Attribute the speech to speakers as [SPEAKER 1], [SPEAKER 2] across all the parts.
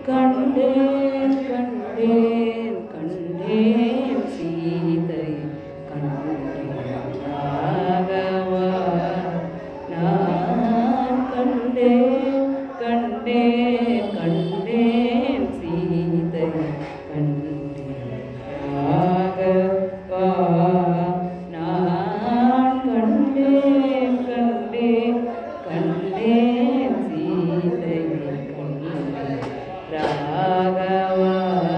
[SPEAKER 1] கண்டேன் கண்டேன் கண்டேன் சீதை கண்டேன் ராகவா நான் கண்டேன் கண்டேன் கண்டேன் சீதை கண்டேன் ராகவா நான் கண்டேன் கண்டேன் கண்டேன் சீதை கண்டேன் ராகவா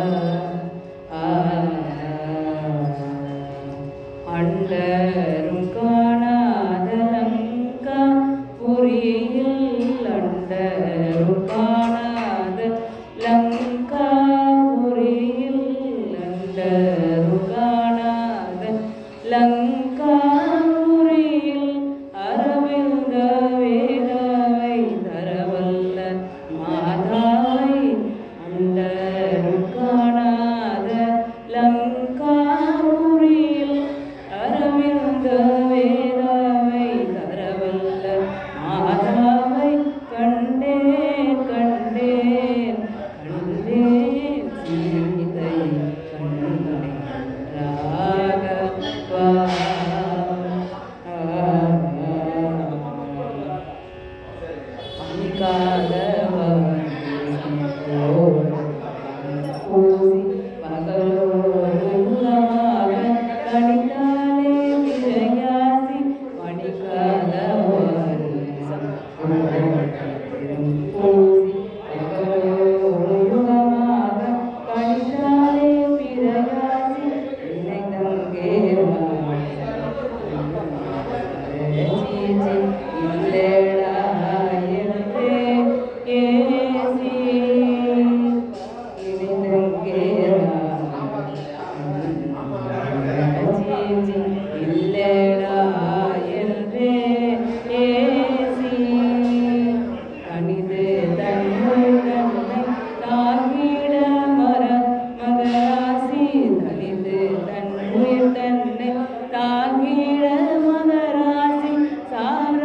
[SPEAKER 1] அண்டரும் காணாத லங்கா புரியில் அண்டரும் காணாத லங்கா புரியில் அண்டரும் காணாத லங்கா புரியில் அரவிந்த வேதாவை தரவல்ல மாதாய் அண்டரும் காணாத லங்கா புரியில் அரவிந்த வேதாவை தரவல்ல மாதாவை கண்டேன் கண்டேன் கண்டேன் சீதை கண்டேன் ராகவா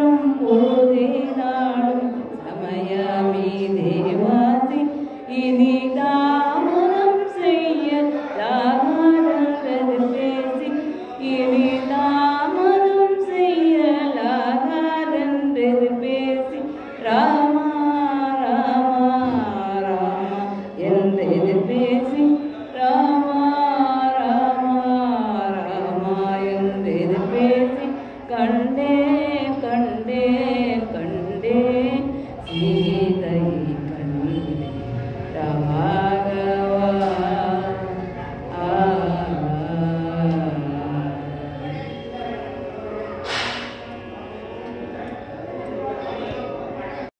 [SPEAKER 1] ini